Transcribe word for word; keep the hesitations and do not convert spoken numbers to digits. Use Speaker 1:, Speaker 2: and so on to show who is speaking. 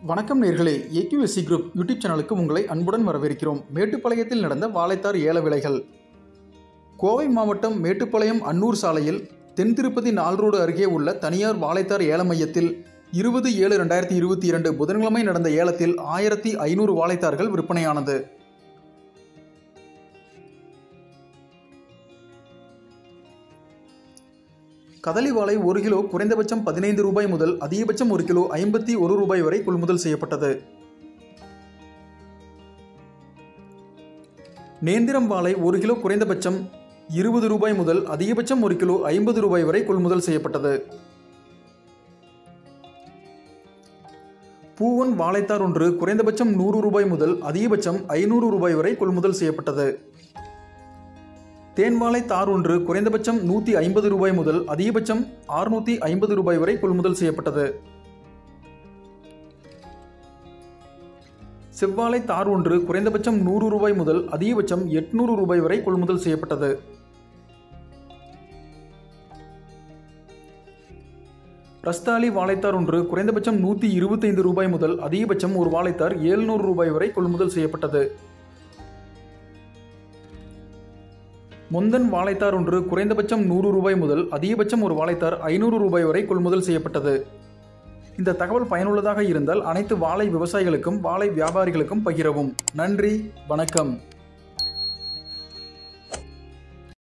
Speaker 1: வணக்கம் நேர்களே, AQSC group YouTube சேனலுக்கு உங்களை அன்புடன் வரவேற்கிறோம். மேட்டுப்பாளையத்தில் நடந்த வாழைத்தார் ஏல விலைகள். கோவை மாவட்டம் மேட்டுப்பாளையம் அன்னூர் சாலையில் தென் திருப்பதி நால் ரோடு அருகே உள்ள தனியார் வாழைத்தார் ஏல மையத்தில் இருபது ஏழு ரெண்டாயிரத்தி இருபத்தி இரண்டு புதன்கிழமை நடந்த ஏலத்தில் ஆயிரத்தி ஐநூறு வாழைத்தார்கள் விற்பனையானது. கதலி வாழை ஒரு கிலோ குறைந்தபட்சம் பதினைந்து ரூபாய் முதல் அதிகபட்சம் ஒரு கிலோ ஐம்பத்தி ஒரு ரூபாய் வரை கொள்முதல் செய்யப்பட்டது. நேந்திரம் வாழை ஒரு கிலோ குறைந்தபட்சம் இருபது ரூபாய் முதல் அதிகபட்சம் ஒரு கிலோ ஐம்பது ரூபாய் வரை கொள்முதல் செய்யப்பட்டது. பூவன் வாழைத்தார் ஒன்று குறைந்தபட்சம் நூறு ரூபாய் முதல் அதிகபட்சம் ஐநூறு ரூபாய் வரை கொள்முதல் செய்யப்பட்டது. தேன்வாழை தார் ஒன்று குறைந்தபட்சம் நூற்றி ஐம்பது ரூபாய் முதல் அதிகபட்சம் அறுநூற்றி ஐம்பது ரூபாய் வரை கொள்முதல் செய்யப்பட்டது. செவ்வாழை தார் ஒன்று குறைந்தபட்சம் நூறு ரூபாய் முதல் அதிகபட்சம் எட்நூறு ரூபாய் வரை கொள்முதல் செய்யப்பட்டது. ரஸ்தாலி வாழைத்தார் ஒன்று குறைந்தபட்சம் நூற்றி இருபத்தைந்து ரூபாய் முதல் அதிகபட்சம் ஒரு வாழைத்தார் எழுநூறு ரூபாய் வரை கொள்முதல் செய்யப்பட்டது. முந்தன் வாழைத்தார் ஒன்று குறைந்தபட்சம் நூறு ரூபாய் முதல் அதிகபட்சம் ஒரு வாழைத்தார் ஐநூறு ரூபாய் வரை கொள்முதல் செய்யப்பட்டது. இந்த தகவல் பயனுள்ளதாக இருந்தால் அனைத்து வாழை விவசாயிகளுக்கும் வாழை வியாபாரிகளுக்கும் பகிரவும். நன்றி, வணக்கம்.